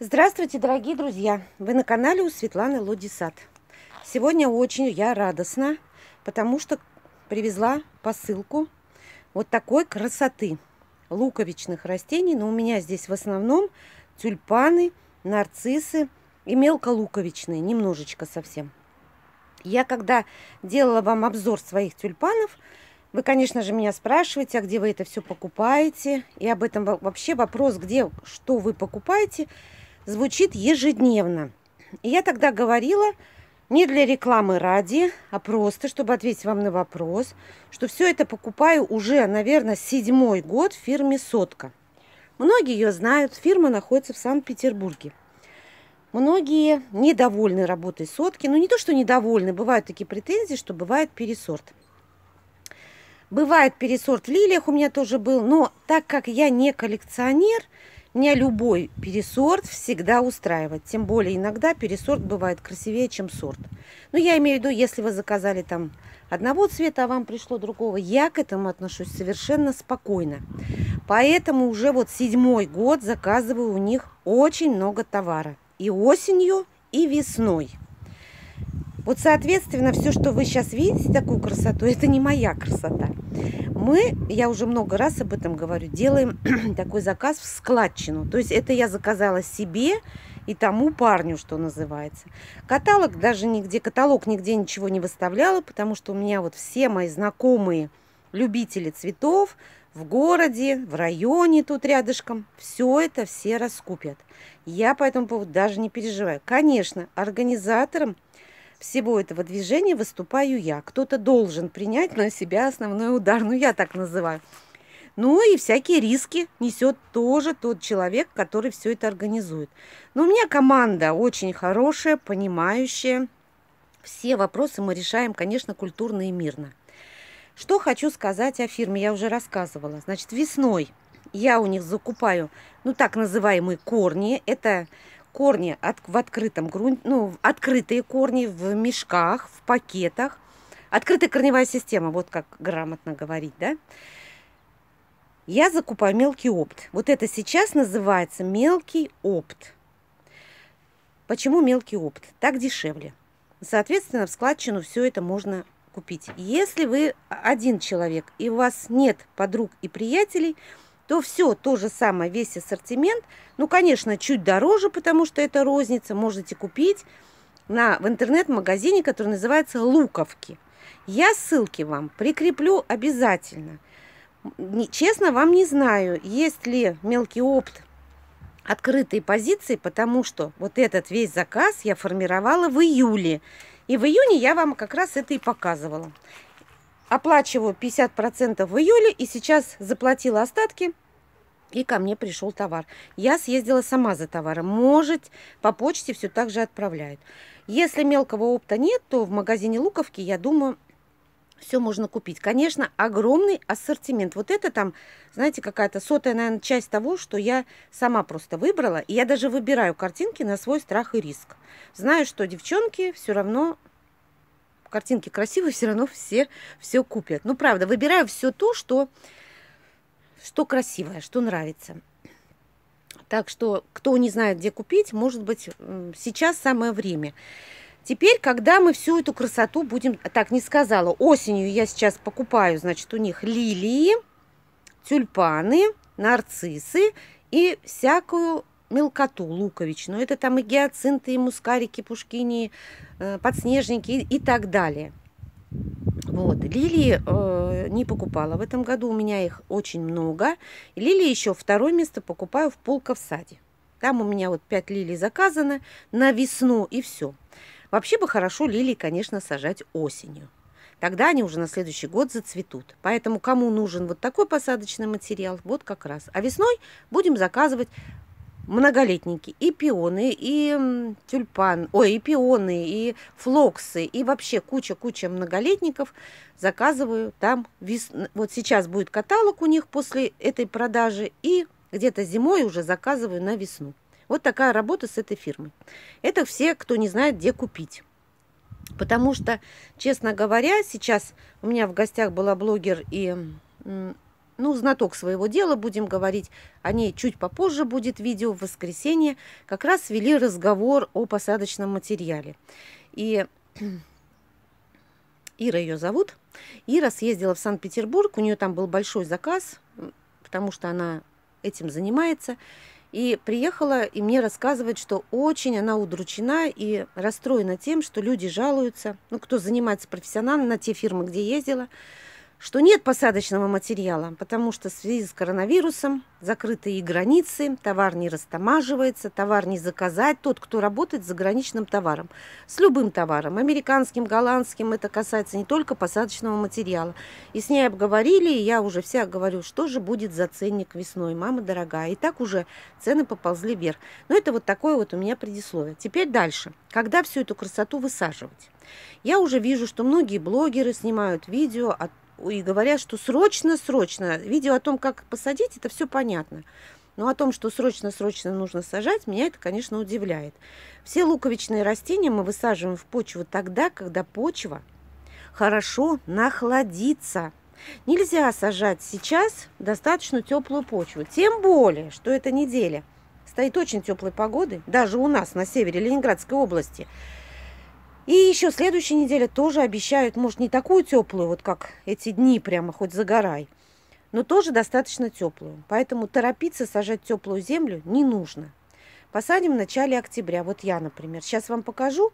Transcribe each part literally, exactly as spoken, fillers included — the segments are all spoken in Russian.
Здравствуйте, дорогие друзья! Вы на канале у Светланы Лоди Сад. Сегодня очень я радостна, потому что привезла посылку вот такой красоты луковичных растений. Но у меня здесь в основном тюльпаны, нарциссы и мелколуковичные, немножечко совсем. Я когда делала вам обзор своих тюльпанов, вы, конечно же, меня спрашиваете, а где вы это все покупаете. И об этом вообще вопрос, где, что вы покупаете, звучит ежедневно. И я тогда говорила, не для рекламы ради, а просто, чтобы ответить вам на вопрос, что все это покупаю уже, наверное, седьмой год в фирме «Сотка». Многие ее знают, фирма находится в Санкт-Петербурге. Многие недовольны работой «Сотки». Ну, не то, что недовольны, бывают такие претензии, что бывает пересорт. Бывает пересорт в лилиях, у меня тоже был, но так как я не коллекционер, меня любой пересорт всегда устраивает. Тем более иногда пересорт бывает красивее, чем сорт. Но я имею в виду, если вы заказали там одного цвета, а вам пришло другого, я к этому отношусь совершенно спокойно. Поэтому уже вот седьмой год заказываю у них очень много товара. И осенью, и весной. Вот, соответственно, все, что вы сейчас видите, такую красоту, это не моя красота. Мы, я уже много раз об этом говорю, делаем такой заказ в складчину. То есть это я заказала себе и тому парню, что называется. Каталог даже нигде, каталог нигде ничего не выставляла, потому что у меня вот все мои знакомые любители цветов в городе, в районе тут рядышком, все это все раскупят. Я по этому поводу даже не переживаю. Конечно, организатором всего этого движения выступаю я. Кто-то должен принять на себя основной удар. Ну, я так называю. Ну, и всякие риски несет тоже тот человек, который все это организует. Но у меня команда очень хорошая, понимающая. Все вопросы мы решаем, конечно, культурно и мирно. Что хочу сказать о фирме, я уже рассказывала. Значит, весной я у них закупаю, ну, так называемые корни. Это корни от, в открытом грунте, ну, открытые корни в мешках, в пакетах. Открытая корневая система, вот как грамотно говорить, да? Я закупаю мелкий опт. Вот это сейчас называется мелкий опт. Почему мелкий опт? Так дешевле. Соответственно, в складчину все это можно купить. Если вы один человек и у вас нет подруг и приятелей, то все то же самое, весь ассортимент, ну, конечно, чуть дороже, потому что это розница, можете купить на, в интернет-магазине, который называется «Луковки». Я ссылки вам прикреплю обязательно. Честно, вам не знаю, есть ли мелкий опт открытые позиции, потому что вот этот весь заказ я формировала в июле. И в июне я вам как раз это и показывала. Оплачиваю пятьдесят процентов в июле, и сейчас заплатила остатки, и ко мне пришел товар. Я съездила сама за товаром. Может, по почте все так же отправляют. Если мелкого опта нет, то в магазине Луковки, я думаю, все можно купить. Конечно, огромный ассортимент. Вот это там, знаете, какая-то сотая, наверное, часть того, что я сама просто выбрала. И я даже выбираю картинки на свой страх и риск. Знаю, что девчонки все равно... Картинки красивые, все равно все все купят. Ну, правда, выбираю все то, что, что красивое, что нравится. Так что, кто не знает, где купить, может быть, сейчас самое время. Теперь, когда мы всю эту красоту будем... Так, не сказала. Осенью я сейчас покупаю, значит, у них лилии, тюльпаны, нарциссы и всякую мелкоту луковичную. Это там и гиацинты, и мускарики, пушкини, э, подснежники и, и так далее. Вот. Лилии э, не покупала в этом году. У меня их очень много. И лилии еще второе место покупаю в Полка в саде. Там у меня вот пять лилий заказано на весну и все. Вообще бы хорошо лилии, конечно, сажать осенью. Тогда они уже на следующий год зацветут. Поэтому кому нужен вот такой посадочный материал, вот как раз. А весной будем заказывать многолетники, и пионы, и тюльпан, ой, и пионы, и флоксы, и вообще куча-куча многолетников заказываю там. Вес... Вот сейчас будет каталог у них после этой продажи, и где-то зимой уже заказываю на весну. Вот такая работа с этой фирмой. Это все, кто не знает, где купить. Потому что, честно говоря, сейчас у меня в гостях была блогер и ну, знаток своего дела, будем говорить, о ней чуть попозже будет видео в воскресенье, как раз вели разговор о посадочном материале. И Ира ее зовут. Ира съездила в Санкт-Петербург, у нее там был большой заказ, потому что она этим занимается. И приехала, и мне рассказывает, что очень она удручена и расстроена тем, что люди жалуются, ну, кто занимается профессионально, на те фирмы, где ездила, что нет посадочного материала, потому что в связи с коронавирусом закрыты и границы, товар не растамаживается, товар не заказать. Тот, кто работает с заграничным товаром, с любым товаром, американским, голландским, это касается не только посадочного материала. И с ней обговорили, и я уже вся говорю, что же будет за ценник весной, мама дорогая. И так уже цены поползли вверх. Но это вот такое вот у меня предисловие. Теперь дальше. Когда всю эту красоту высаживать? Я уже вижу, что многие блогеры снимают видео о и говорят, что срочно-срочно. Видео о том, как посадить, это все понятно. Но о том, что срочно-срочно нужно сажать, меня это, конечно, удивляет. Все луковичные растения мы высаживаем в почву тогда, когда почва хорошо нахладится. Нельзя сажать сейчас достаточно теплую почву. Тем более, что эта неделя стоит очень теплой погоды, даже у нас на севере Ленинградской области. И еще следующая неделя тоже обещают, может, не такую теплую, вот как эти дни, прямо хоть загорай, но тоже достаточно теплую. Поэтому торопиться сажать теплую землю не нужно. Посадим в начале октября. Вот я, например. Сейчас вам покажу,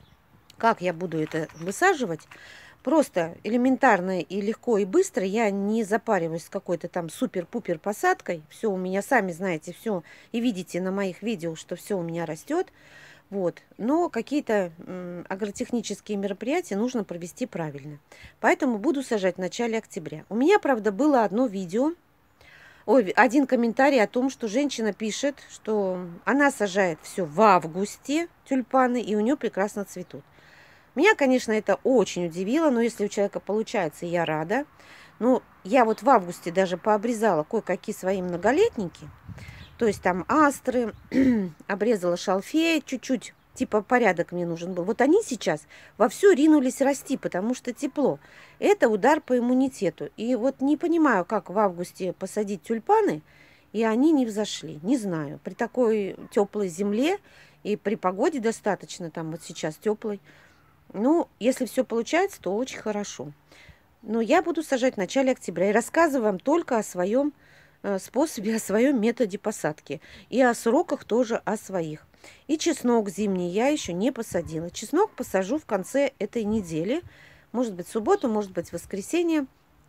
как я буду это высаживать. Просто элементарно и легко и быстро. Я не запариваюсь с какой-то там супер-пупер посадкой. Все у меня, сами знаете, все. И видите на моих видео, что все у меня растет. Вот. Но какие-то агротехнические мероприятия нужно провести правильно. Поэтому буду сажать в начале октября. У меня, правда, было одно видео, ой, один комментарий о том, что женщина пишет, что она сажает все в августе, тюльпаны, и у нее прекрасно цветут. Меня, конечно, это очень удивило, но если у человека получается, я рада. Но я вот в августе даже пообрезала кое-какие свои многолетники. То есть там астры, обрезала шалфей, чуть-чуть, типа порядок мне нужен был. Вот они сейчас вовсю ринулись расти, потому что тепло. Это удар по иммунитету. И вот не понимаю, как в августе посадить тюльпаны, и они не взошли. Не знаю. При такой теплой земле и при погоде достаточно, там вот сейчас теплой. Ну, если все получается, то очень хорошо. Но я буду сажать в начале октября и рассказываю вам только о своем способе, о своем методе посадки. И о сроках тоже о своих. И чеснок зимний я еще не посадила. Чеснок посажу в конце этой недели. Может быть, в субботу, может быть, в воскресенье.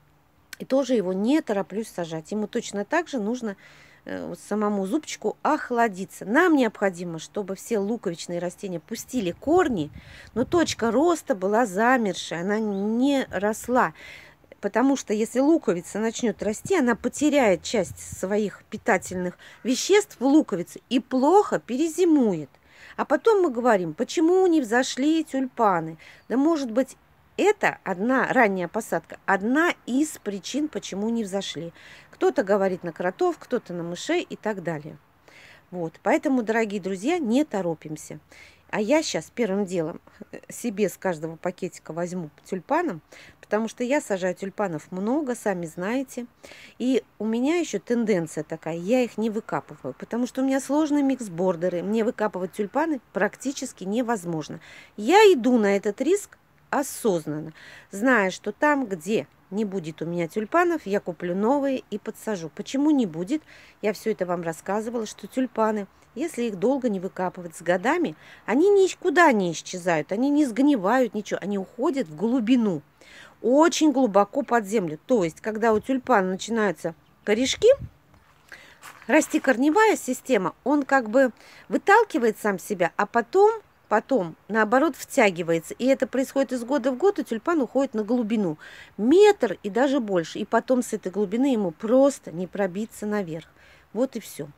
И тоже его не тороплюсь сажать. Ему точно так же нужно э, самому зубчику охладиться. Нам необходимо, чтобы все луковичные растения пустили корни, но точка роста была замершая, она не росла. Потому что если луковица начнет расти, она потеряет часть своих питательных веществ в луковице и плохо перезимует. А потом мы говорим, почему не взошли тюльпаны? Да может быть, это одна ранняя посадка, одна из причин, почему не взошли. Кто-то говорит на кротов, кто-то на мышей и так далее. Вот, поэтому, дорогие друзья, не торопимся. А я сейчас первым делом себе с каждого пакетика возьму по тюльпанам, потому что я сажаю тюльпанов много, сами знаете. И у меня еще тенденция такая, я их не выкапываю, потому что у меня сложные микс-бордеры. Мне выкапывать тюльпаны практически невозможно. Я иду на этот риск осознанно, зная, что там, где не будет у меня тюльпанов, я куплю новые и подсажу. Почему не будет? Я все это вам рассказывала, что тюльпаны, если их долго не выкапывать с годами, они никуда не исчезают, они не сгнивают, ничего, они уходят в глубину, очень глубоко под землю. То есть, когда у тюльпана начинаются корешки, расти корневая система, он как бы выталкивает сам себя, а потом... Потом, наоборот, втягивается. И это происходит из года в год, и тюльпан уходит на глубину. Метр и даже больше. И потом с этой глубины ему просто не пробиться наверх. Вот и все.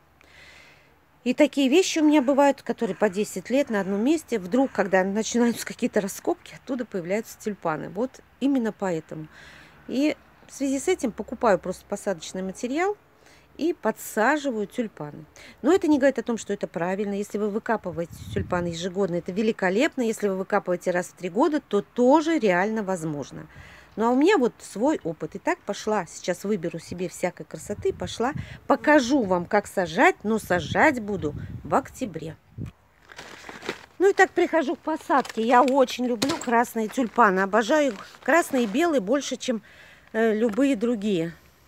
И такие вещи у меня бывают, которые по десять лет на одном месте. Вдруг, когда начинаются какие-то раскопки, оттуда появляются тюльпаны. Вот именно поэтому. И в связи с этим покупаю просто посадочный материал и подсаживаю тюльпаны. Но это не говорит о том, что это правильно. Если вы выкапываете тюльпаны ежегодно, это великолепно. Если вы выкапываете раз в три года, то тоже реально возможно. Ну, а у меня вот свой опыт. Итак, пошла, сейчас выберу себе всякой красоты, пошла, покажу вам, как сажать, но сажать буду в октябре. Ну и так прихожу к посадке. Я очень люблю красные тюльпаны. Обожаю красные и белые больше, чем э, любые другие.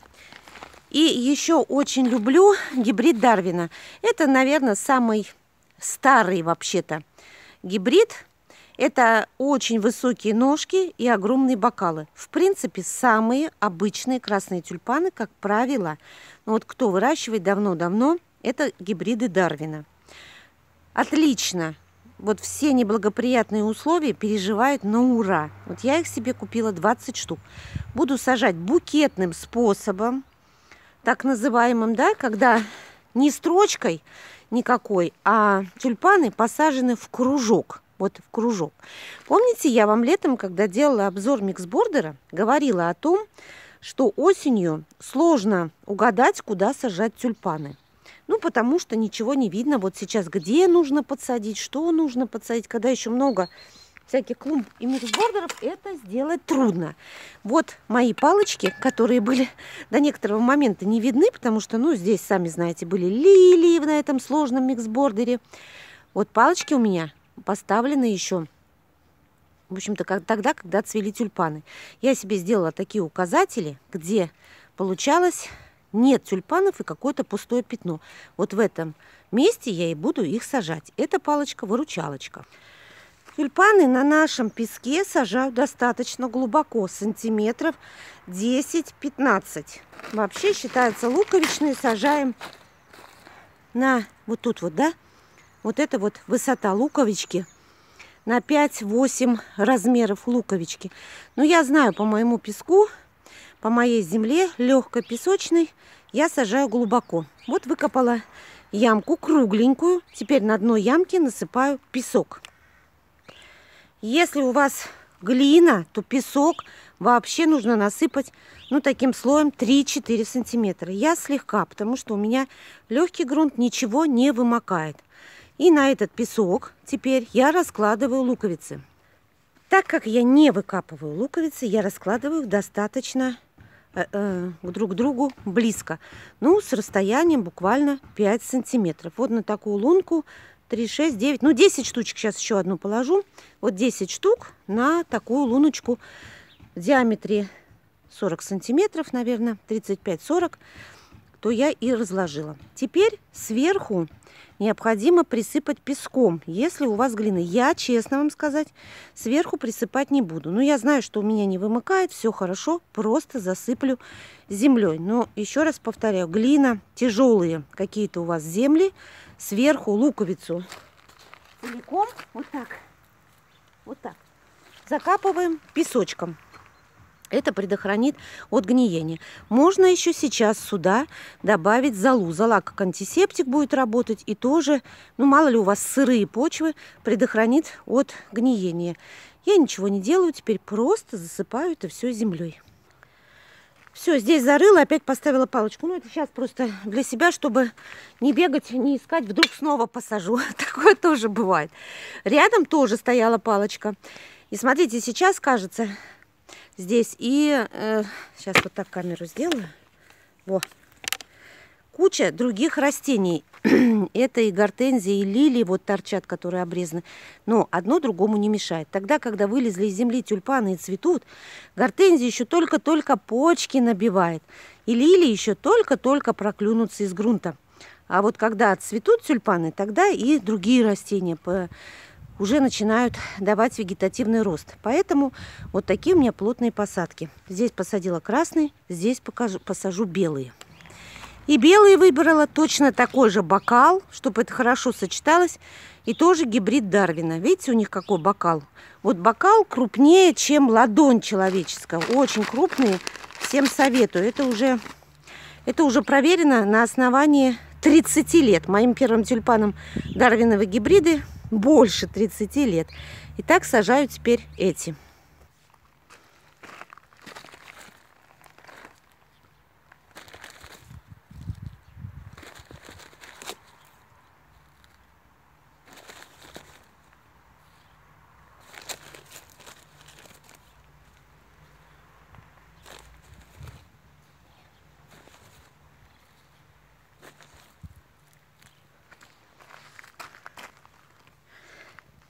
И еще очень люблю гибрид Дарвина. Это, наверное, самый старый вообще-то гибрид. Это очень высокие ножки и огромные бокалы. В принципе, самые обычные красные тюльпаны, как правило, ну вот кто выращивает давно-давно, это гибриды Дарвина. Отлично. Вот все неблагоприятные условия переживают на ура. Вот я их себе купила двадцать штук. Буду сажать букетным способом, так называемым, да, когда не строчкой никакой, а тюльпаны посажены в кружок. Вот в кружок. Помните, я вам летом, когда делала обзор миксбордера, говорила о том, что осенью сложно угадать, куда сажать тюльпаны. Ну, потому что ничего не видно. Вот сейчас где нужно подсадить, что нужно подсадить, когда еще много всяких клумб и миксбордеров, это сделать трудно. Вот мои палочки, которые были до некоторого момента не видны, потому что, ну, здесь, сами знаете, были лилии на этом сложном миксбордере. Вот палочки у меня поставлены еще, в общем-то, как, тогда, когда цвели тюльпаны. Я себе сделала такие указатели, где получалось нет тюльпанов и какое-то пустое пятно. Вот в этом месте я и буду их сажать. Это палочка-выручалочка. Тюльпаны на нашем песке сажают достаточно глубоко, сантиметров десять-пятнадцать. Вообще считается, луковичные сажаем на вот тут вот, да? Вот это вот высота луковички на пять-восемь размеров луковички. Но я знаю по моему песку, по моей земле, легкой песочной, я сажаю глубоко. Вот выкопала ямку кругленькую. Теперь на дно ямки насыпаю песок. Если у вас глина, то песок вообще нужно насыпать, ну, таким слоем три-четыре сантиметра. Я слегка, потому что у меня легкий грунт, ничего не вымокает. И на этот песок теперь я раскладываю луковицы. Так как я не выкапываю луковицы, я раскладываю их достаточно э, э, друг к другу близко. Ну, с расстоянием буквально пять сантиметров. Вот на такую лунку три, шесть, девять, ну, десять штучек. Сейчас еще одну положу. Вот десять штук на такую луночку в диаметре сорок сантиметров, наверное, тридцать пять-сорок. То я и разложила. Теперь сверху необходимо присыпать песком, если у вас глина. Я, честно вам сказать, сверху присыпать не буду. Но я знаю, что у меня не вымыкает, все хорошо, просто засыплю землей. Но еще раз повторяю, глина, тяжелые какие-то у вас земли, сверху луковицу целиком, вот так, вот так, закапываем песочком. Это предохранит от гниения. Можно еще сейчас сюда добавить золу. Зола как антисептик будет работать. И тоже, ну мало ли у вас сырые почвы, предохранит от гниения. Я ничего не делаю. Теперь просто засыпаю это все землей. Все, здесь зарыла. Опять поставила палочку. Ну это сейчас просто для себя, чтобы не бегать, не искать. Вдруг снова посажу. Такое тоже бывает. Рядом тоже стояла палочка. И смотрите, сейчас кажется... Здесь и э, сейчас вот так камеру сделаю. Во. Куча других растений. Это и гортензии, и лилии вот торчат, которые обрезаны. Но одно другому не мешает. Тогда, когда вылезли из земли тюльпаны и цветут, гортензия еще только-только почки набивает. И лилии еще только-только проклюнутся из грунта. А вот когда отцветут тюльпаны, тогда и другие растения по уже начинают давать вегетативный рост. Поэтому вот такие у меня плотные посадки. Здесь посадила красный, здесь покажу, посажу белые. И белые выбрала точно такой же бокал, чтобы это хорошо сочеталось. И тоже гибрид Дарвина. Видите, у них какой бокал? Вот бокал крупнее, чем ладонь человеческая. Очень крупные. Всем советую. Это уже, это уже проверено на основании тридцати лет. Моим первым тюльпанам Дарвиновы гибриды больше тридцати лет. И так сажаю теперь эти.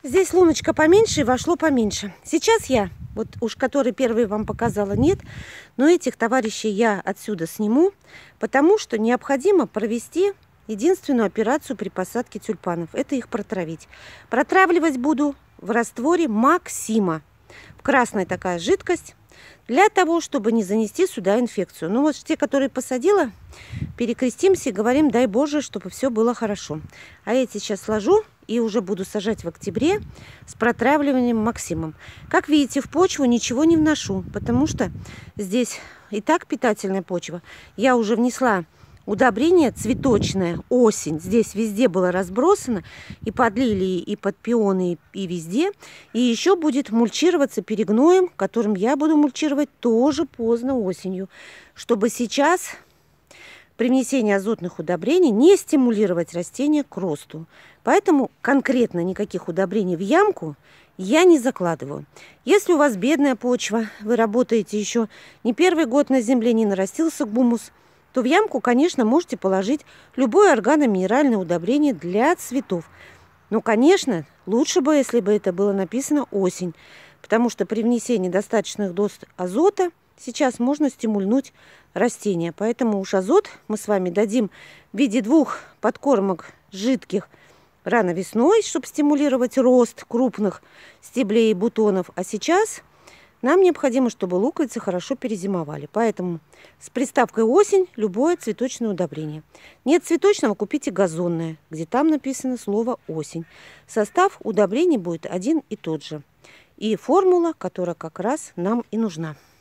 Здесь луночка поменьше и вошло поменьше. Сейчас я, вот уж который первый вам показала, нет, но этих товарищей я отсюда сниму, потому что необходимо провести единственную операцию при посадке тюльпанов. Это их протравить. Протравливать буду в растворе Максима. Красная такая жидкость, для того, чтобы не занести сюда инфекцию. Ну вот те, которые посадила, перекрестимся и говорим: дай Боже, чтобы все было хорошо. А эти сейчас сложу и уже буду сажать в октябре с протравливанием Максимом. Как видите, в почву ничего не вношу, потому что здесь и так питательная почва. Я уже внесла удобрение цветочное, осень. Здесь везде было разбросано. И под лилии, и под пионы, и везде. И еще будет мульчироваться перегноем, которым я буду мульчировать тоже поздно осенью. Чтобы сейчас при внесении азотных удобрений не стимулировать растения к росту. Поэтому конкретно никаких удобрений в ямку я не закладываю. Если у вас бедная почва, вы работаете еще не первый год на земле, не нарастился гумус, то в ямку, конечно, можете положить любое органоминеральное удобрение для цветов. Но, конечно, лучше бы, если бы это было написано осень, потому что при внесении достаточных доз азота сейчас можно стимульнуть растения. Поэтому уж азот мы с вами дадим в виде двух подкормок жидких рано весной, чтобы стимулировать рост крупных стеблей и бутонов. А сейчас нам необходимо, чтобы луковицы хорошо перезимовали. Поэтому с приставкой осень любое цветочное удобрение. Нет цветочного, купите газонное, где там написано слово осень. Состав удобрений будет один и тот же. И формула, которая как раз нам и нужна.